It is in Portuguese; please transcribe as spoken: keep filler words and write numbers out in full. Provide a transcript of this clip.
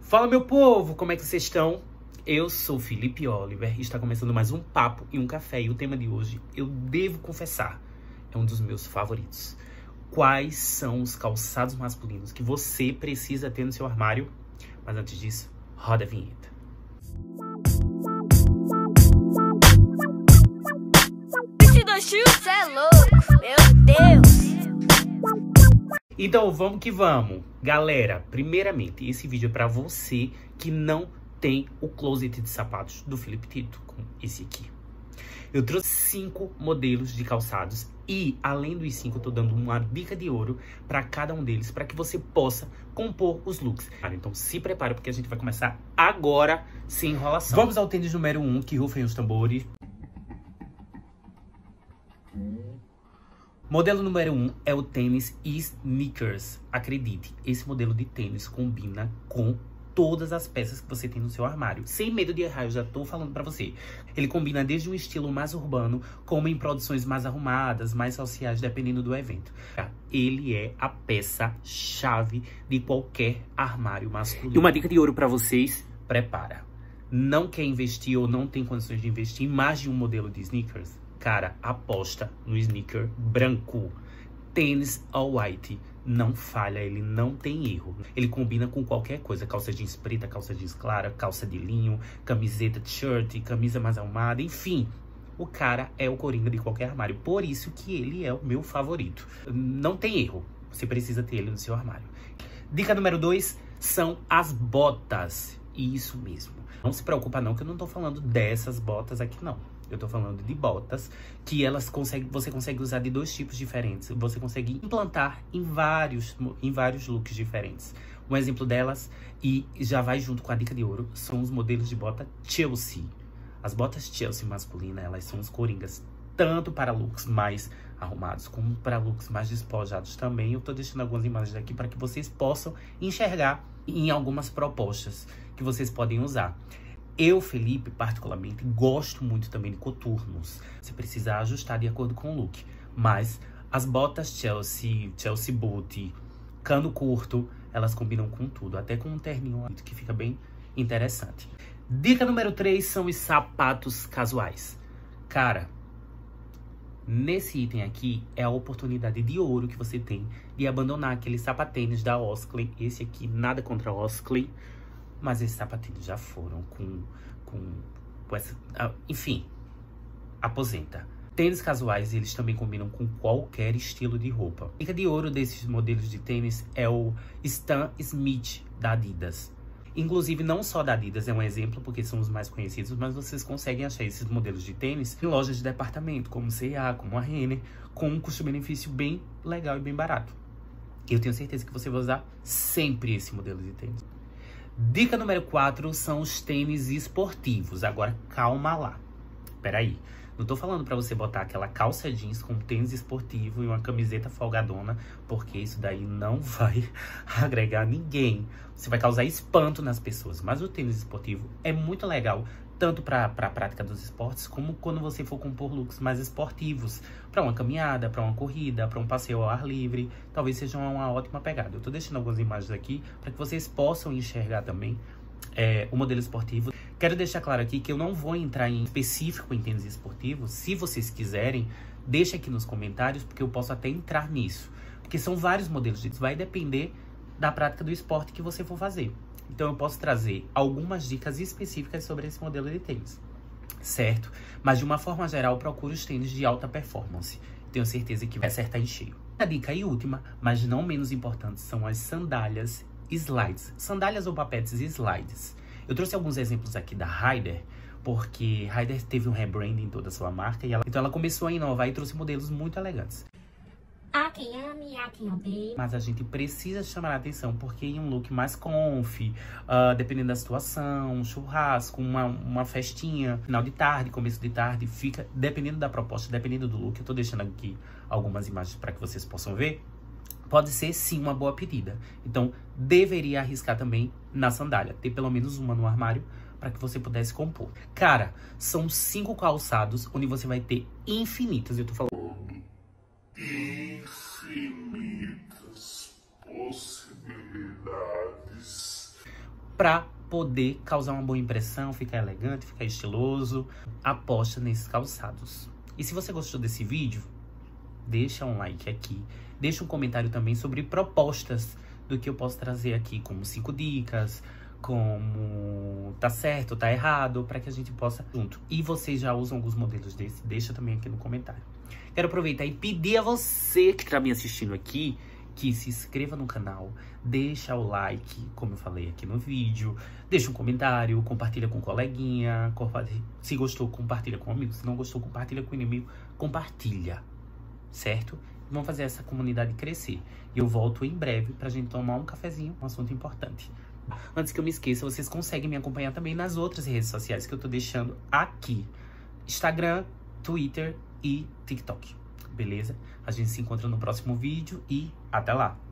Fala, meu povo, como é que vocês estão? Eu sou Felipe Oliver e está começando mais um Papo e um Café. E o tema de hoje, eu devo confessar, é um dos meus favoritos. Quais são os calçados masculinos que você precisa ter no seu armário? Mas antes disso, roda a vinheta. Você é louco, meu Deus! Então vamos que vamos. Galera, primeiramente, esse vídeo é pra você que não tem o closet de sapatos do Felipe Tito, como esse aqui. Eu trouxe cinco modelos de calçados e, além dos cinco, eu tô dando uma dica de ouro pra cada um deles, pra que você possa compor os looks. Então se prepare, porque a gente vai começar agora, sem enrolação. Vamos ao tênis número um, que rufem os tambores. Modelo número um é o tênis Sneakers. Acredite, esse modelo de tênis combina com todas as peças que você tem no seu armário. Sem medo de errar, eu já tô falando pra você. Ele combina desde um estilo mais urbano, como em produções mais arrumadas, mais sociais, dependendo do evento. Ele é a peça-chave de qualquer armário masculino. E uma dica de ouro pra vocês, prepara. Não quer investir ou não tem condições de investir em mais de um modelo de sneakers? Cara, aposta no sneaker branco. Tênis all white. Não falha, ele não tem erro. Ele combina com qualquer coisa. Calça jeans preta, calça jeans clara, calça de linho, camiseta, t-shirt, camisa mais arrumada, enfim. O cara é o coringa de qualquer armário. Por isso que ele é o meu favorito. Não tem erro. Você precisa ter ele no seu armário. Dica número dois são as botas. Isso mesmo. Não se preocupa não, que eu não tô falando dessas botas aqui não. Eu tô falando de botas que elas conseguem, você consegue usar de dois tipos diferentes. Você consegue implantar em vários, em vários looks diferentes. Um exemplo delas, e já vai junto com a dica de ouro, são os modelos de bota Chelsea. As botas Chelsea masculina, elas são os coringas, tanto para looks mais arrumados, como para looks mais despojados também. Eu tô deixando algumas imagens aqui para que vocês possam enxergar em algumas propostas que vocês podem usar. Eu, Felipe, particularmente, gosto muito também de coturnos. Você precisa ajustar de acordo com o look. Mas as botas Chelsea, Chelsea Boot, cano curto, elas combinam com tudo. Até com um terninho que fica bem interessante. Dica número três são os sapatos casuais. Cara, nesse item aqui é a oportunidade de ouro que você tem de abandonar aqueles sapatênis da Osklen. Esse aqui, nada contra a Osklen. Mas esses sapatinhos já foram com, com, com essa... Enfim, aposenta. Tênis casuais, eles também combinam com qualquer estilo de roupa. A dica de ouro desses modelos de tênis é o Stan Smith, da Adidas. Inclusive, não só da Adidas é um exemplo, porque são os mais conhecidos, mas vocês conseguem achar esses modelos de tênis em lojas de departamento, como C e A, como a Renner, com um custo-benefício bem legal e bem barato. Eu tenho certeza que você vai usar sempre esse modelo de tênis. Dica número quatro são os tênis esportivos. Agora, calma lá. Peraí. Não tô falando pra você botar aquela calça jeans com tênis esportivo e uma camiseta folgadona, porque isso daí não vai agregar ninguém. Você vai causar espanto nas pessoas. Mas o tênis esportivo é muito legal, tanto para a prática dos esportes, como quando você for compor looks mais esportivos. Para uma caminhada, para uma corrida, para um passeio ao ar livre. Talvez seja uma ótima pegada. Eu tô deixando algumas imagens aqui para que vocês possam enxergar também é, o modelo esportivo. Quero deixar claro aqui que eu não vou entrar em específico em tênis esportivos. Se vocês quiserem, deixa aqui nos comentários, porque eu posso até entrar nisso. Porque são vários modelos de tênis. Vai depender da prática do esporte que você for fazer. Então eu posso trazer algumas dicas específicas sobre esse modelo de tênis, certo? Mas de uma forma geral, procure os tênis de alta performance. Tenho certeza que vai acertar em cheio. A dica e última, mas não menos importante, são as sandálias slides. Sandálias ou papetes slides. Eu trouxe alguns exemplos aqui da Haider, porque Haider teve um rebranding em toda a sua marca, e ela, então ela começou a inovar e trouxe modelos muito elegantes. Há quem ame, há quem odeie. Mas a gente precisa chamar a atenção, porque em um look mais comfy, uh, dependendo da situação, um churrasco, uma, uma festinha, final de tarde, começo de tarde, fica, dependendo da proposta, dependendo do look, eu tô deixando aqui algumas imagens para que vocês possam ver, pode ser sim uma boa pedida. Então, deveria arriscar também na sandália, ter pelo menos uma no armário, para que você pudesse compor. Cara, são cinco calçados, onde você vai ter infinitas, eu tô falando... infinitas possibilidades pra poder causar uma boa impressão, ficar elegante, ficar estiloso. Aposta nesses calçados. E se você gostou desse vídeo, deixa um like aqui. Deixa um comentário também sobre propostas do que eu posso trazer aqui, como cinco dicas, como tá certo, tá errado, para que a gente possa junto. E vocês já usam alguns modelos desses? Deixa também aqui no comentário. Quero aproveitar e pedir a você que tá me assistindo aqui, que se inscreva no canal, deixa o like, como eu falei aqui no vídeo, deixa um comentário, compartilha com um coleguinha, se gostou, compartilha com um amigo, se não gostou, compartilha com o inimigo, compartilha, certo? Vamos fazer essa comunidade crescer. E eu volto em breve pra gente tomar um cafezinho, um assunto importante. Antes que eu me esqueça, vocês conseguem me acompanhar também nas outras redes sociais que eu tô deixando aqui. Instagram, Twitter e TikTok. Beleza? A gente se encontra no próximo vídeo e até lá!